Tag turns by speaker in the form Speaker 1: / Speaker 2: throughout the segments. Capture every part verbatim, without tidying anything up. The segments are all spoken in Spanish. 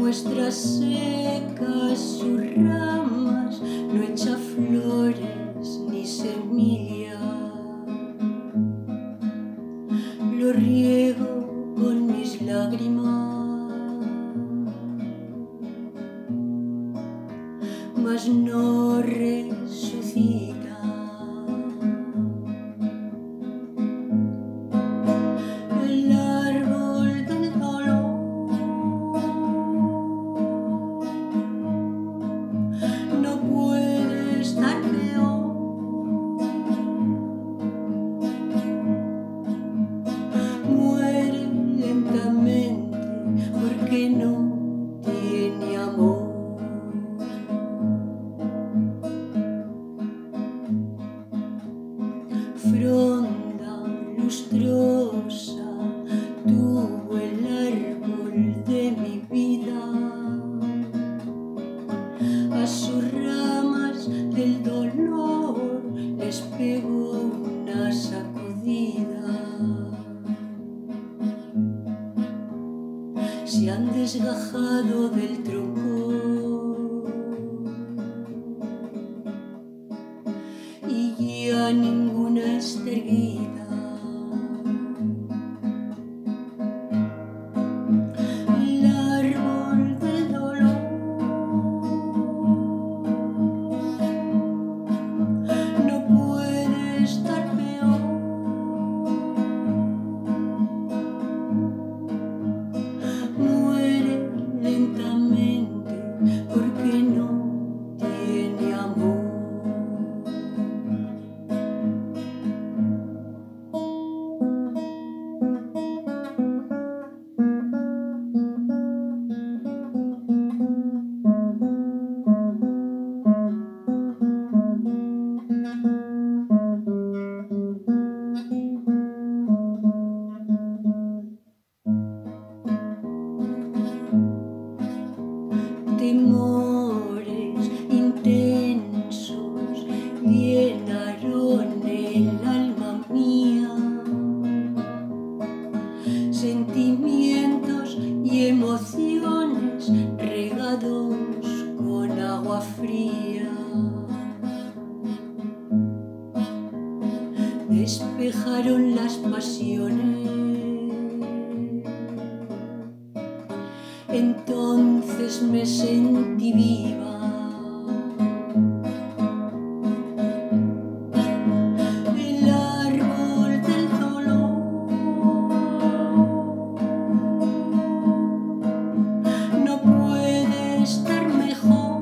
Speaker 1: muestra secas sus ramas, no echa flores ni semilla. Lo riego con mis lágrimas, mas no resucita. El árbol del dolor no puede estar peor. Muere lentamente porque no tiene amor. Fronda lustrosa tuvo el árbol de mi vida, a sus ramas del dolor les pegó una sacudida. Se han desgajado del tronco y ya ninguna está erguida. El árbol del dolor no puede estar peor. Muere lentamente porque no tiene amor. Temores intensos llenaron el alma mía, sentimientos y emociones regados con agua fría. Despejaron las pasiones, entonces me sentí viva. El árbol del dolor no puede estar mejor.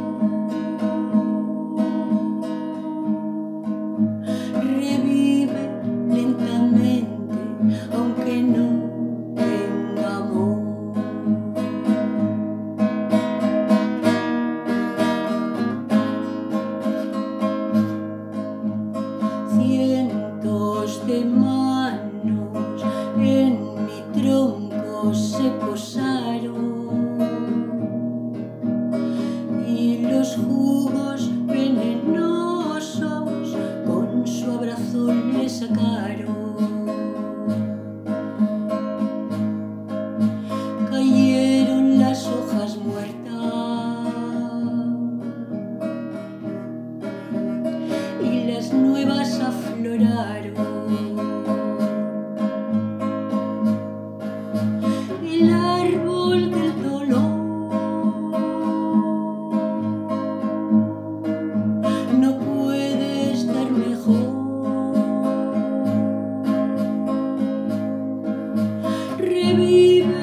Speaker 1: Revive lentamente, aunque no tenga amor. Cientos de manos en mi tronco se posaron y los jugos venenosos con su abrazo le sacaron. Cayeron las hojas muertas y las nuevas afloraron. El árbol del dolor no puede estar mejor. Revive